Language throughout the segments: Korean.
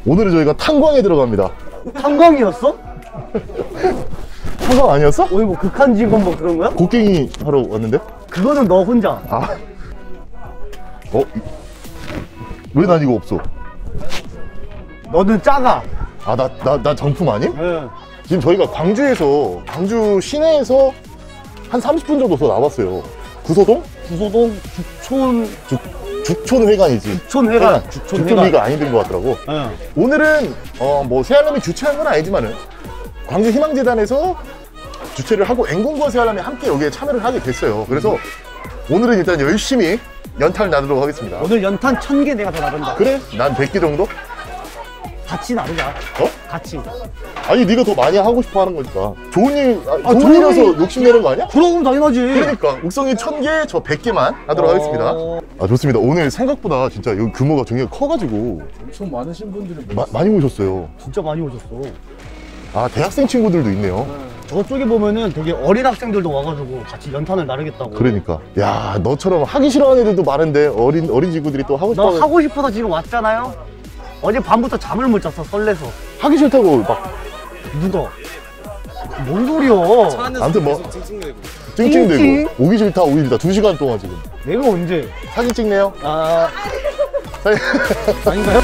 오늘은 저희가 탄광에 들어갑니다. 탄광이었어? 탄광 아니었어? 오늘 뭐 극한 직업 뭐 그런 거야? 곡괭이 하러 왔는데? 그거는 너 혼자. 아. 왜 난 이거 없어? 너는 작아. 아, 나 정품 아님? 응. 지금 저희가 광주 시내에서 한 30분 정도 더 나왔어요. 구소동? 구소동 죽촌회관이지. 죽촌회관. 죽촌위가 아닌 것 같더라고. 응. 오늘은 뭐 새알람이 주최한 건 아니지만은 광주 희망재단에서 주최를 하고 앵군과 새알람이 함께 여기에 참여를 하게 됐어요. 그래서 오늘은 일단 열심히 연탄을 나누도록 하겠습니다. 오늘 연탄 1000개 내가 더 나른다. 그래? 난 100개 정도? 같이 나르자. 어? 같이. 아니 네가 더 많이 하고 싶어 하는 거니까. 좋은 좋은 일이라서 일이- 욕심내는 거 아니야? 그럼 당연하지. 그러니까 옥성이 1000개, 저 100개만 하도록 하겠습니다. 아, 좋습니다. 오늘 생각보다 진짜 여기 규모가 굉장히 커가지고 엄청 많으신 분들이 많이 오셨어요. 진짜 많이 오셨어. 아, 대학생 친구들도 있네요. 저쪽에 보면은 되게 어린 학생들도 와가지고 같이 연탄을 나르겠다고. 그러니까 야, 너처럼 하기 싫어하는 애들도 많은데 어린 친구들이 또 하고 너 싶어 하고 싶어서 지금 왔잖아요. 어제 밤부터 잠을 못 잤어. 설레서. 하기 싫다고 막. 누가? 뭔 소리야? 아무튼 뭐 찡찡? 찡찡대고 오기 싫다 2시간 동안 지금 내가 언제? 사진 찍네요. 아, 사진. 아닌가요?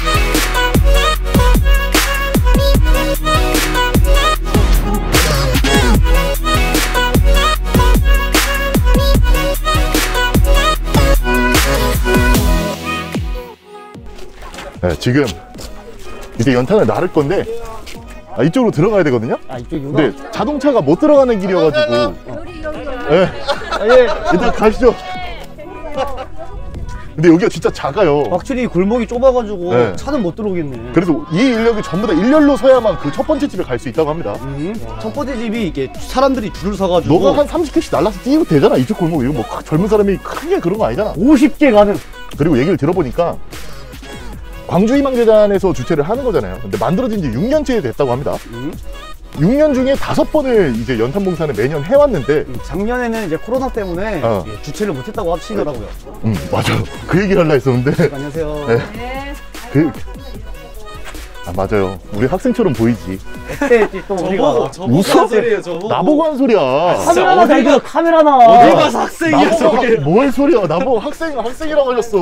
네, 지금 이제 연탄을 나를 건데 이쪽으로 들어가야 되거든요. 아, 이쪽이구나. 근데 자동차가 못 들어가는 길이어가지고 네, 아, 예. 일단 가시죠. 근데 여기가 진짜 작아요. 확실히 골목이 좁아가지고 네. 차는 못 들어오겠네. 그래서 이 인력이 전부 다 일렬로 서야만 그 첫 번째 집에 갈 수 있다고 합니다. 첫 번째 집이 이게 사람들이 줄을 서가지고 너가 한 30개씩 날라서 뛰어도 되잖아. 이쪽 골목. 이거 뭐 젊은 사람이 크게 그런 거 아니잖아. 50개 가는. 그리고 얘기를 들어보니까 광주희망재단에서 주최를 하는 거잖아요. 근데 만들어진 지 6년째 됐다고 합니다. 6년 중에 5번을 이제 연탄봉사는 매년 해왔는데 작년에는 이제 코로나 때문에 이게 주최를 못했다고 하시더라고요. 맞아. 그 얘기를 하려 했었는데 안녕하세요. 네. 맞아요. 우리 학생처럼 보이지. 그때 또 우리가 웃어? 소리예요, 저보고. 나보고 한 소리야. 카메라나 잘 들어, 카메라나. 어디 가서 학생이야, 저게. 뭘 소리야. 나보고 학생이라고 하셨어.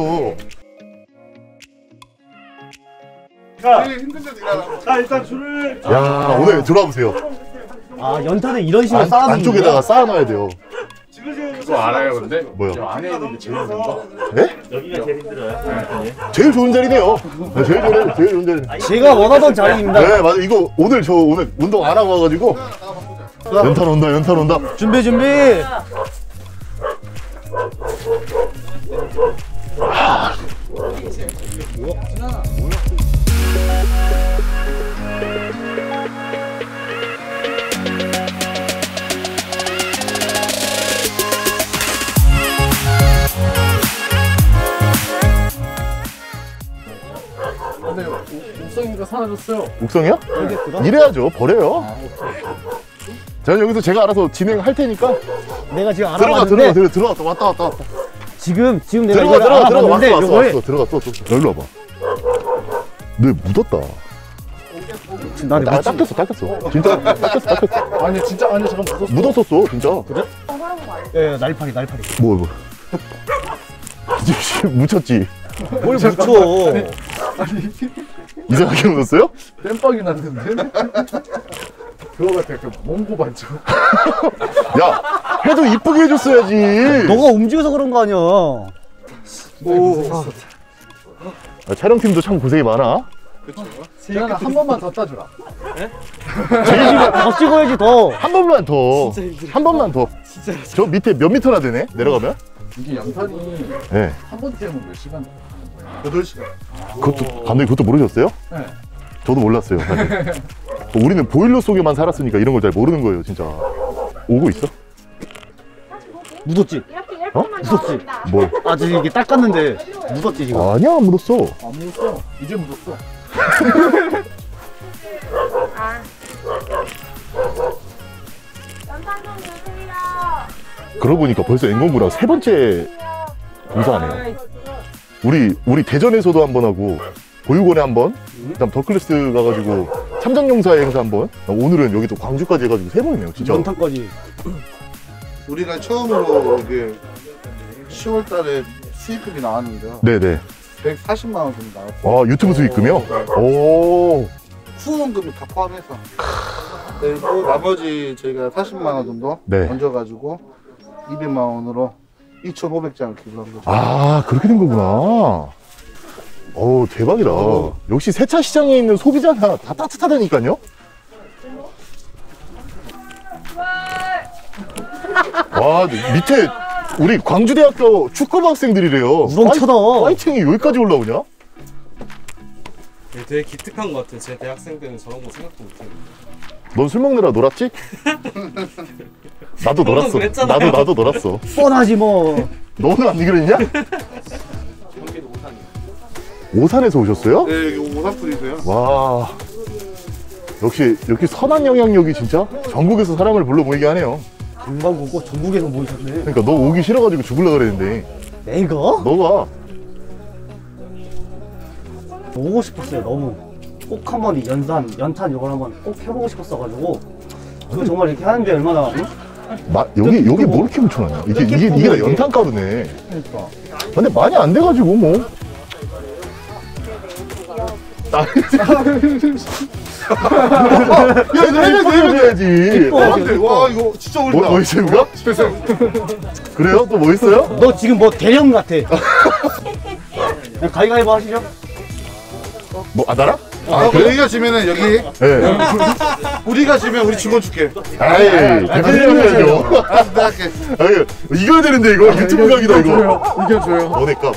자, 일단 줄을. 야, 오늘 들어와 보세요. 아, 연탄을 이런 식으로 쌓아놓는 안쪽에다가 쌓아놔야 돼요. 그거 알아요, 근데? 뭐요? 안에 있는 게 제일 힘든 거? 네? 여기가 제일 힘들어요. 제일 좋은 자리네요. 네, 제일 좋은 자리. 제가 원하던 자리입니다. 네, 맞아. 이거 오늘 운동 안 하고 와가지고 연탄 온다. 준비. 근데 옥성이가 사라졌어요. 옥성이요? 이래야죠. 버려요. 저는 여기서 제가 알아서 진행할 테니까 내가 지금 알아봤는데 들어갔다 왔다. 지금 내가 들어가 이걸 알아봤는데 왔어. 들어가 또 여기로 와봐. 네, 묻었다. 지금 나를 닦였어. 진짜 닦였어. 아니, 진짜, 아니, 잠깐 묻었었어, 진짜. 그래? 예, 날파리. 뭐. 묻혔지. 뭘 묻혀? 이상하게 묻었어요? 땜빵이 났는데? 그거 같아, 그 몽고 반죠. 야, 해도 이쁘게 해줬어야지. 너가 움직여서 그런 거 아니야. 촬영팀도 참 고생이 많아. 재현아, 한 번만 더 따주라. 더 찍어야지 더. 한 번만 더. 한 번만 더. 저 밑에 몇 미터나 되네? 내려가면? 이게 연탄이 네. 한 번 떼면 몇 시간? 8시간. 감독님 그것도 모르셨어요? 네. 저도 몰랐어요, 사실. 우리는 보일러 속에만 살았으니까 이런 걸 잘 모르는 거예요, 진짜. 오고 있어? 묻었지? 묻었지? 뭘? 아직 이게 닦았는데 묻었지 지금. 아니야, 안 묻었어. 안 묻었어. 이제 묻었어. 연탄 좀 주세요. 그러고 보니까 벌써 앵건구랑 3번째 봉사하네요. 우리 대전에서도 한 번 하고 보육원에 한번, 그다음 더클래스 가가지고 참전용사의 행사 한번. 오늘은 여기 또 광주까지 해가지고 세 번이네요, 진짜. 연탄까지. 우리가 처음으로 이게 10월 달에 수익금이 나왔는데요. 네네. 140만 원 정도 나왔고. 아, 유튜브 수익금이요? 오. 후원금이 다 포함해서. 그리고 나머지 저희가 40만 원 정도 네. 얹어가지고 200만 원으로 2,500장을 기부한 거죠. 아, 그렇게 된 거구나. 어우, 대박이다. 역시 세차 시장에 있는 소비자나 다 따뜻하다니까요? 와, 밑에 우리 광주대학교 축구부 학생들이래요. 우렁차다. 파이팅이 여기까지 올라오냐? 되게 기특한 것 같아요. 제 대학생 때는 저런 거 생각도 못해요. 넌 술 먹느라 놀았지? 나도 놀았어. 그랬잖아요. 나도 놀았어. 뻔하지 뭐. 너는 안 그랬냐? 경기도 오산이요. 오산에서 오셨어요? 네, 여기 오산풀이세요. 와, 역시 이렇게 선한 영향력이 진짜 전국에서 사람을 불러 모이게 하네요. 금방구고 전국에서 모이셨네. 그러니까 너 오기 싫어가지고 죽을라 그랬는데 내가? 너가 오고 싶었어요. 너무. 꼭 한번 연탄 이걸 한번 꼭 해보고 싶었어가지고. 그거 정말 이렇게 하는데 얼마나. 응? 여기 뭐 이렇게 묻혀놨냐? 이게 다 연탄 가루네. 그러니까. 근데 많이 안 돼가지고 뭐. 야, 이거 해줘야지. 와, 이거 진짜 어렵다. 뭐 있어요, 이거? 그래요? 또 뭐 있어요? 너 지금 뭐 대령 같아. 그냥 가위가위보 하시죠. 뭐, 나랑? 우리가 지면은 여기, 네. 우리가 지면 우리 직원 줄게. 아이, 대표님 해야죠. 내가 할게. 이겨야 되는데, 이거. 유튜브 각이다, 이거. 이겨줘요. 뭐 낼까?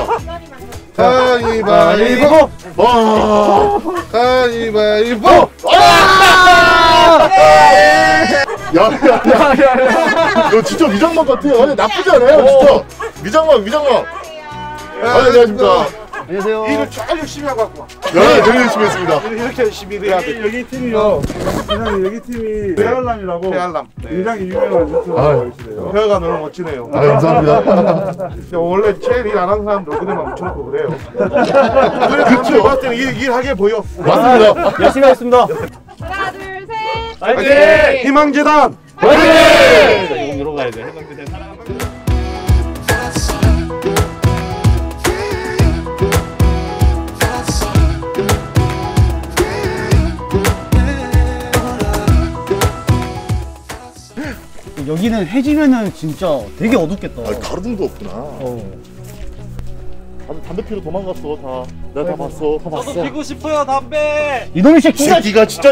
가위바위보! 와. 가위바위보! 야. 너 진짜 미장막 같아. 아니, 나쁘지 않아요, 진짜. 미장막. 안녕하십니까. 안녕하세요. 일을 쫙 열심히 하고 왔고. 네, 되게 열심히 했습니다. 이렇게 열심히 해야 돼. 여기 팀이요. 그냥 여기 팀이 페알람이라고 해알람. 굉장히 유명한 유튜버이시네요. 헤어가 너무 멋지네요. 아, 감사합니다. 근데 원래 제일 일 안 하는 사람들 얼굴에만 묻혀놓고 그래요. 그쵸? 봤을 때는 일하게 보여. 맞습니다. 열심히 하겠습니다. 하나, 둘, 셋. 파이팅! 희망재단! 이거 이러고 가야 돼. 해방대대 사랑합니다. 여기는 해지면은 진짜 되게 어둡겠다. 아, 가로등도 없구나. 담배 피러 도망갔어, 다. 내가 다 봤어. 저도 피고 싶어요 담배. 이놈의 새끼가 새끼가 진짜.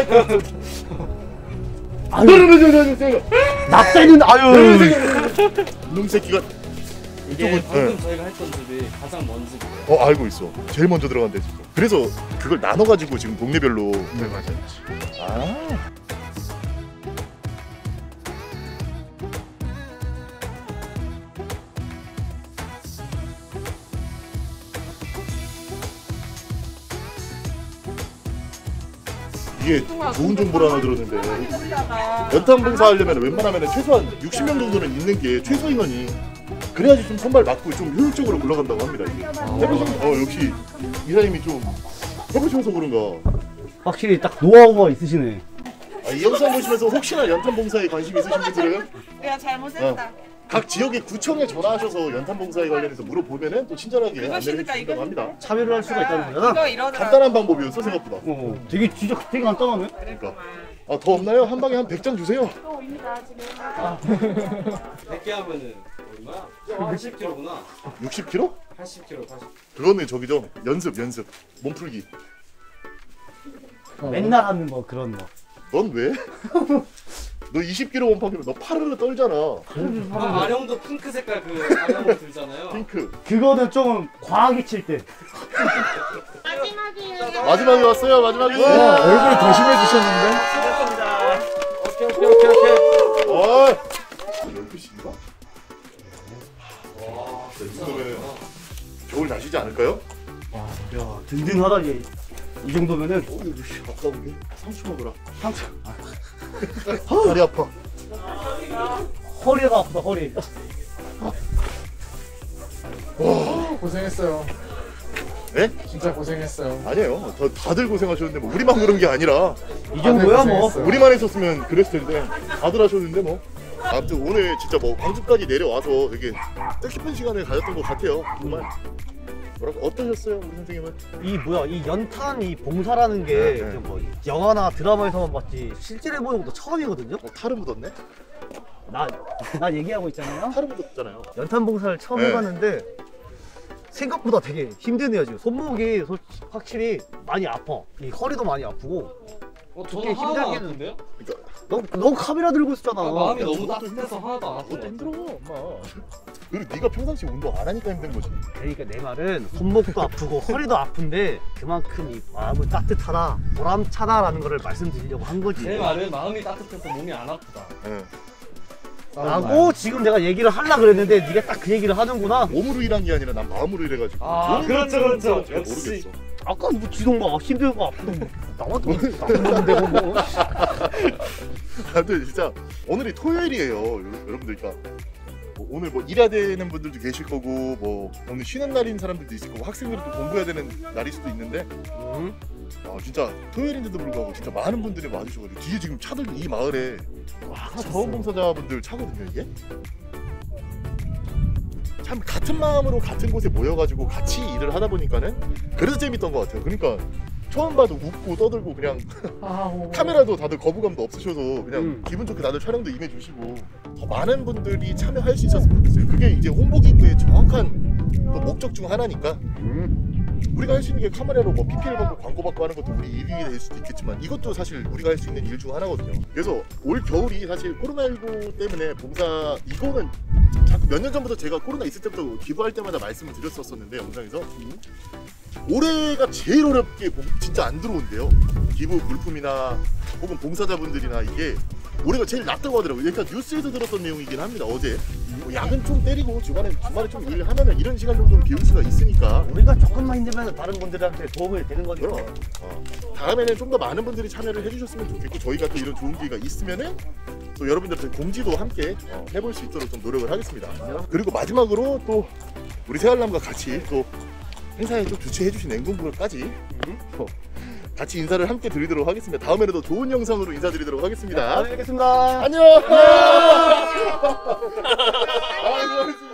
납세는 아유. 이놈 새끼가. 이게 이쪽은, 방금 네. 저희가 했던 집이 가장 먼 집이에요. 알고 있어. 제일 먼저 들어간 데 지금. 그래서 그걸 나눠가지고 지금 동네별로. 네, 맞아요. 아. 이게 좋은 정보를 하나 들었는데 연탄 봉사하려면 웬만하면 최소한 60명 정도는 있는 게 최소 인원이 그래야지 좀 선발 맞고 좀 효율적으로 굴러간다고 합니다. 이게. 해보시면 역시 이사님이 좀 해보셔서 그런가. 확실히 딱 노하우가 있으시네. 이 영상 보시면서 혹시나 연탄 봉사에 관심 있으신 분들은 내가 잘못했다. 각 지역의 구청에 전화하셔서 연탄 봉사에 관련해서 물어보면은 또 친절하게 안내를 그것이니까 해주신다고 합니다. 차별을 할 수가 있다는 거잖아. 이거 이러더라. 간단한 방법이었어 생각보다. 되게 진짜 되게 간단하네. 그러니까 더 없나요? 한 방에 한 100장 주세요. 100개 하면은 얼마? 80kg구나. 60kg? 80kg. 그거는 저기죠. 연습. 몸풀기. 맨날 하는 뭐 그런 거. 넌 왜? 너 20kg 원판이면 너 파르르 떨잖아. 아령도 핑크 색깔 그 아령으로 들잖아요. 핑크. 그거는 좀 과하게 칠 때. 마지막이에요. 마지막에 왔어요. 마지막에. 얼굴이 더 심해지셨는데? 어. 12시인가? 와, 이 정도면 겨울 나시지 않을까요? 야 든든하다 얘. 이 정도면은 아까운 게 상추 먹으라. 상추. 다리 아파. 허리가 아프다 허리. 고생했어요. 네? 진짜 고생했어요. 아니에요. 다들 고생하셨는데 뭐 우리만 그런 게 아니라 이 정도야 뭐. 고생했어요. 우리만 했었으면 그랬을 텐데 다들 하셨는데 뭐. 아무튼 오늘 진짜 뭐 광주까지 내려와서 되게 뜻깊은 시간을 가졌던 것 같아요. 정말. 뭐라고 어떠셨어요, 우리 선생님은? 이 뭐야 이 연탄 이 봉사라는 게 네. 그냥 뭐 영화나 드라마에서만 봤지 실제로 해보는 것도 처음이거든요. 탈은 묻었네? 나 얘기하고 있잖아요. 탈은 묻었잖아요. 연탄 봉사를 처음 네. 해봤는데 생각보다 되게 힘드네요. 지금 손목이 확실히 많이 아파. 이 허리도 많이 아프고. 저는 하나도 안 아픈데요? 그러니까 너 카메라 들고 있었잖아. 마음이 너무 저것도 따뜻해서 하나도 안 그것도 아픈 힘들어, 엄마. 그리고 네가 평상시 운동 안 하니까 힘든 거지. 그러니까 내 말은 손목도 아프고 허리도 아픈데 그만큼 이 마음은 따뜻하다, 보람차다라는 거를 말씀드리려고 한 거지. 제 말은 마음이 따뜻해서 몸이 안 아프다. 네. 라고 지금 내가 얘기를 하려고 그랬는데 네가 딱 그 얘기를 하는구나. 몸으로 일한 게 아니라 난 마음으로 일해가지고. 아, 몸으로 그렇죠, 일하는 그렇죠. 건 잘 역시. 모르겠어. 아까 뭐 지동가 힘들고 아프고 뭐 나만 되고 뭐. 아무튼 진짜 오늘이 토요일이에요, 여러분들. 그러니까 뭐 오늘 뭐 일해야 되는 분들도 계실 거고, 뭐 오늘 쉬는 날인 사람들도 있을 거고, 학생들도 공부해야 되는 날일 수도 있는데, 진짜 토요일인데도 불구하고 진짜 많은 분들이 와주셔가지고 뒤에 지금 차들 이 마을에 자원봉사자분들 차거든요, 이게. 참 같은 마음으로 같은 곳에 모여가지고 같이 일을 하다 보니까는 그래서 재밌던 것 같아요. 그러니까 처음 봐도 웃고 떠들고 그냥 카메라도 다들 거부감도 없으셔서 그냥 기분 좋게 다들 촬영도 임해주시고 더 많은 분들이 참여할 수 있었으면 좋겠어요. 그게 이제 홍보기부의 정확한 또 목적 중 하나니까 우리가 할 수 있는 게 카메라로 뭐 PPL 받고 광고 받고 하는 것도 우리 일이 될 수도 있겠지만 이것도 사실 우리가 할 수 있는 일 중 하나거든요. 그래서 올 겨울이 사실 코로나19 때문에 봉사 이거는 자꾸 몇 년 전부터 제가 코로나 있을 때부터 기부할 때마다 말씀을 드렸었는데 영상에서 올해가 제일 어렵게 진짜 안 들어온대요. 기부 물품이나 혹은 봉사자분들이나 이게 올해가 제일 낮다고 하더라고요. 그러니까 뉴스에서 들었던 내용이긴 합니다. 어제 뭐 야근 좀 때리고 주말에 좀 일하면 이런 시간 정도는 비울 수가 있으니까 우리가 조금만 힘들면 다른 분들한테 도움이 되는 거니까. 그럼 다음에는 좀 더 많은 분들이 참여를 해주셨으면 좋겠고 저희가 또 이런 좋은 기회가 있으면은 또 여러분들한테 공지도 함께 해볼 수 있도록 좀 노력을 하겠습니다. 그리고 마지막으로 또 우리 새알람과 같이 또 행사에 좀 주최해주신 앵군부까지 같이 인사를 함께 드리도록 하겠습니다. 다음에는 더 좋은 영상으로 인사드리도록 하겠습니다. 뵙겠습니다. 안녕. 수고하셨습니다.